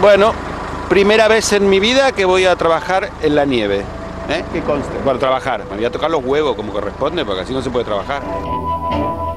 Bueno, primera vez en mi vida que voy a trabajar en la nieve. ¿Eh? ¿Qué conste? Bueno, trabajar. Me voy a tocar los huevos como corresponde, porque así no se puede trabajar.